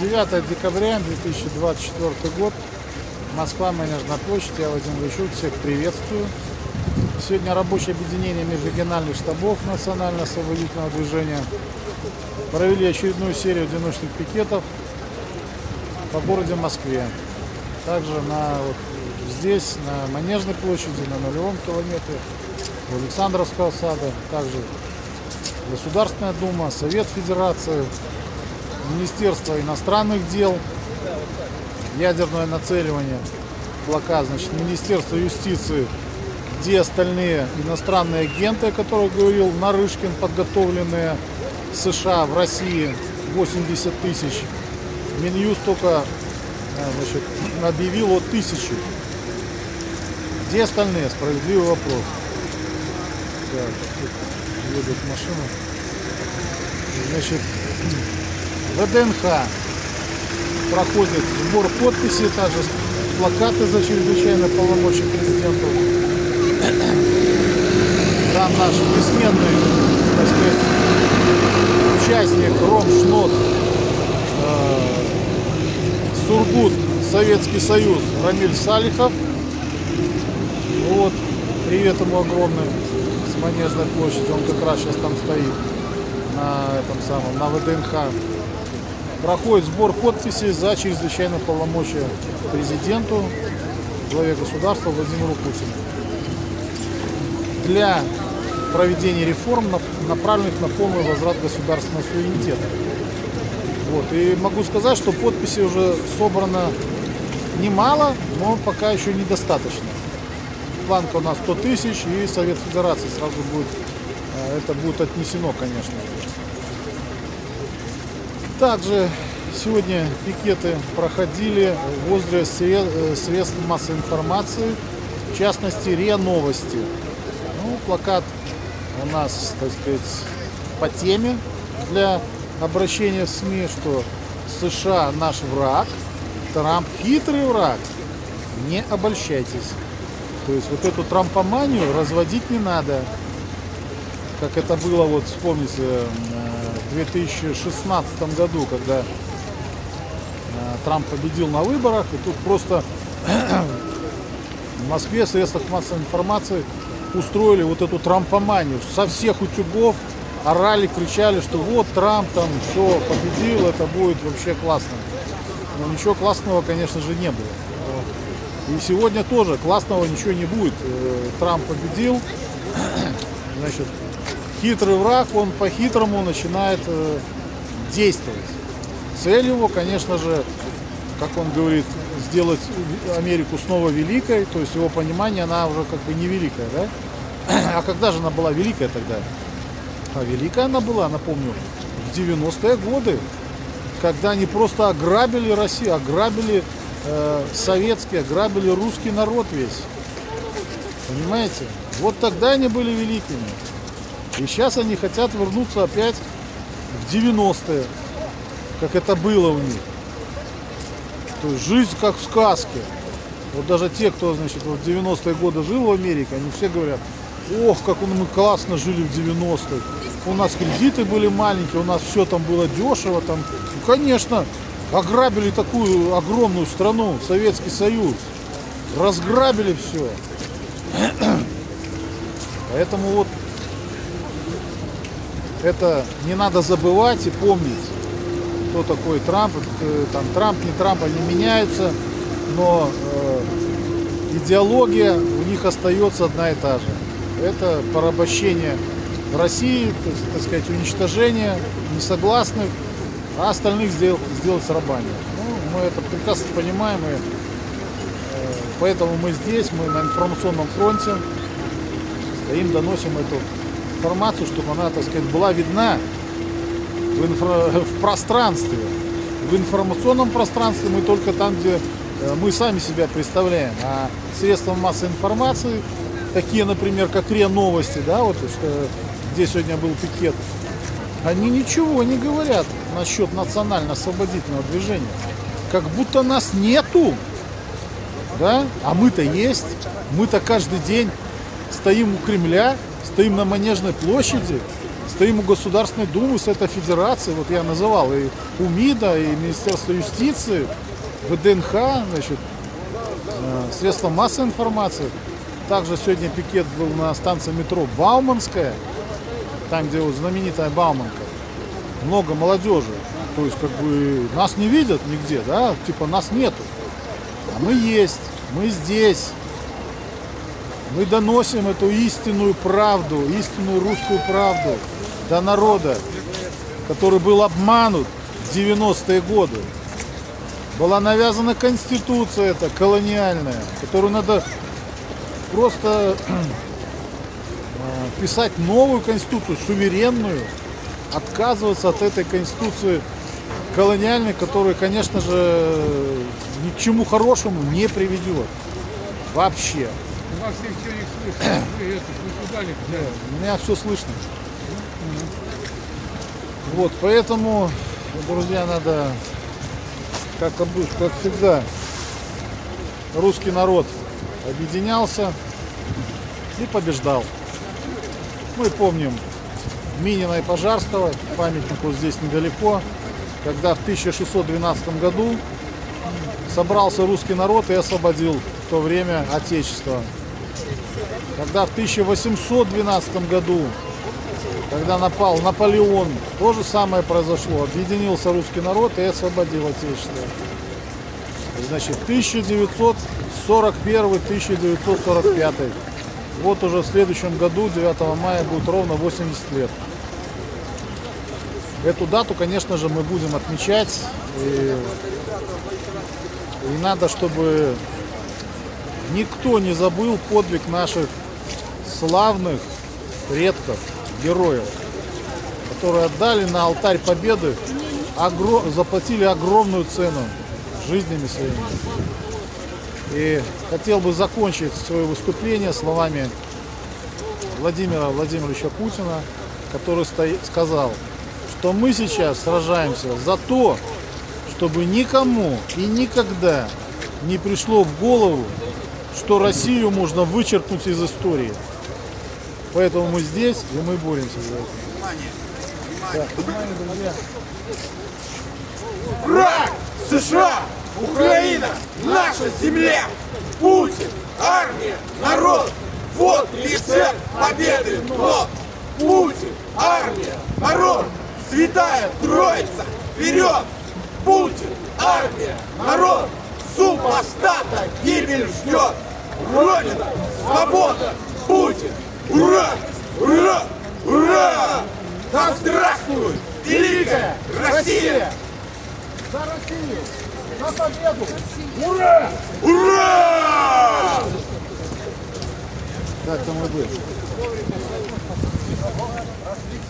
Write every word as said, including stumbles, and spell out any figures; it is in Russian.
девятое декабря две тысячи двадцать четвёртый год. Москва, Манежная площадь. Я Владимир Ильичук. Всех приветствую. Сегодня рабочее объединение межрегиональных штабов национально-освободительного движения провели очередную серию одиночных пикетов по городе Москве. Также на, вот, здесь, на Манежной площади, на нулевом километре, у Александровского сада, также Государственная Дума, Совет Федерации, Министерство иностранных дел, ядерное нацеливание, плакат, значит, Министерство юстиции, где остальные иностранные агенты, о которых говорил Нарышкин, подготовленные США в России, восемьдесят тысяч. Минюст только, значит, объявил о тысяче. Где остальные? Справедливый вопрос. Так, тут едет машина. Значит, в ВДНХ проходит сбор подписей, также плакаты за чрезвычайное полномочия президенту. Там наш бессменный, так сказать, участник Ромшнот, э, Сургут, Советский Союз, Рамиль Салихов. Вот, привет ему огромный с Манежной площади, он как раз сейчас там стоит на этом самом, на ВДНХ. Проходит сбор подписей за чрезвычайное полномочия президенту, главе государства Владимиру Путину для проведения реформ, направленных на полный возврат государственного суверенитета. Вот. И могу сказать, что подписей уже собрано немало, но пока еще недостаточно. Планка у нас сто тысяч, и Совет Федерации сразу будет, это будет отнесено, конечно. Также сегодня пикеты проходили возле средств массовой информации, в частности РИА Новости. Ну, плакат у нас, так сказать, по теме для обращения в СМИ, что США наш враг, Трамп хитрый враг, не обольщайтесь. То есть вот эту трампоманию разводить не надо, как это было, вот вспомните, в две тысячи шестнадцатом году, когда Трамп победил на выборах, и тут просто в Москве в средствах массовой информации устроили вот эту трампоманию. Со всех утюгов орали, кричали, что вот Трамп там все победил, это будет вообще классно. Но ничего классного, конечно же, не было. И сегодня тоже классного ничего не будет. Трамп победил, значит, хитрый враг, он по-хитрому начинает действовать. Цель его, конечно же, как он говорит, сделать Америку снова великой, то есть его понимание, она уже как бы не великая, да? А когда же она была великая тогда? А великая она была, напомню, в девяностые годы, когда они просто ограбили Россию, ограбили э, советский, ограбили русский народ весь. Понимаете? Вот тогда они были великими. И сейчас они хотят вернуться опять в девяностые, как это было у них. То есть жизнь как в сказке. Вот даже те, кто, значит, в девяностые годы жил в Америке, они все говорят: ох, как мы классно жили в девяностых. У нас кредиты были маленькие, у нас все там было дешево. Там. Ну, конечно, ограбили такую огромную страну, Советский Союз. Разграбили все. Поэтому вот это не надо забывать и помнить, кто такой Трамп. Там Трамп, не Трамп, они меняются, но э, идеология у них остается одна и та же. Это порабощение России, так сказать, уничтожение несогласных, а остальных сделать, сделать рабами. Ну, мы это прекрасно понимаем, и э, поэтому мы здесь, мы на информационном фронте стоим, доносим эту информацию, чтобы она, так сказать, была видна в, инфра... в пространстве. В информационном пространстве мы только там, где мы сами себя представляем, а средства массовой информации, такие, например, как РИА Новости, да, вот что, где сегодня был пикет, они ничего не говорят насчет национально-освободительного движения. Как будто нас нету, да, а мы-то есть, мы-то каждый день стоим у Кремля, стоим на Манежной площади, стоим у Государственной Думы с этой федерацией, вот я называл и УМИДа, и Министерство юстиции, ВДНХ, значит, средства массовой информации. Также сегодня пикет был на станции метро Бауманская, там, где вот знаменитая Бауманка. Много молодежи. То есть, как бы, нас не видят нигде, да, типа нас нету. А мы есть, мы здесь. Мы доносим эту истинную правду, истинную русскую правду до народа, который был обманут в девяностые годы. Была навязана конституция эта колониальная, которую надо просто писать новую конституцию, суверенную, отказываться от этой конституции колониальной, которая, конечно же, ни к чему хорошему не приведет. Вообще. У вас ничего не слышно. Вы это, вы куда ли? Да, у меня все слышно. Вот, поэтому, друзья, надо, как обычно, как всегда, русский народ объединялся и побеждал. Мы помним Минина и Пожарского, памятник вот здесь недалеко, когда в тысяча шестьсот двенадцатом году собрался русский народ и освободил в то время Отечество. Когда в тысяча восемьсот двенадцатом году, когда напал Наполеон, то же самое произошло. Объединился русский народ и освободил Отечество. Значит, тысяча девятьсот сорок первый — тысяча девятьсот сорок пятый. Вот уже в следующем году, девятого мая, будет ровно восемьдесят лет. Эту дату, конечно же, мы будем отмечать. И, и надо, чтобы никто не забыл подвиг наших славных предков, героев, которые отдали на алтарь победы, огром... заплатили огромную цену жизнями своими. И хотел бы закончить свое выступление словами Владимира Владимировича Путина, который стоит, сказал, что мы сейчас сражаемся за то, чтобы никому и никогда не пришло в голову, что Россию можно вычеркнуть из истории. Поэтому мы здесь, и мы боремся за это. Внимание! Да, внимание, друзья. Враг! США! Украина! Наша земля! Путин! Армия! Народ! Вот рецепт победы! Но! Путин! Армия! Народ! Святая Троица! Вперед! Путин! Армия! Народ! Супостата! Гибель ждет! Родина! Свобода! Путин! Ура! Ура! Ура! Да здравствует великая Россия! За Россию! За победу! Ура! Ура! Как там и быть?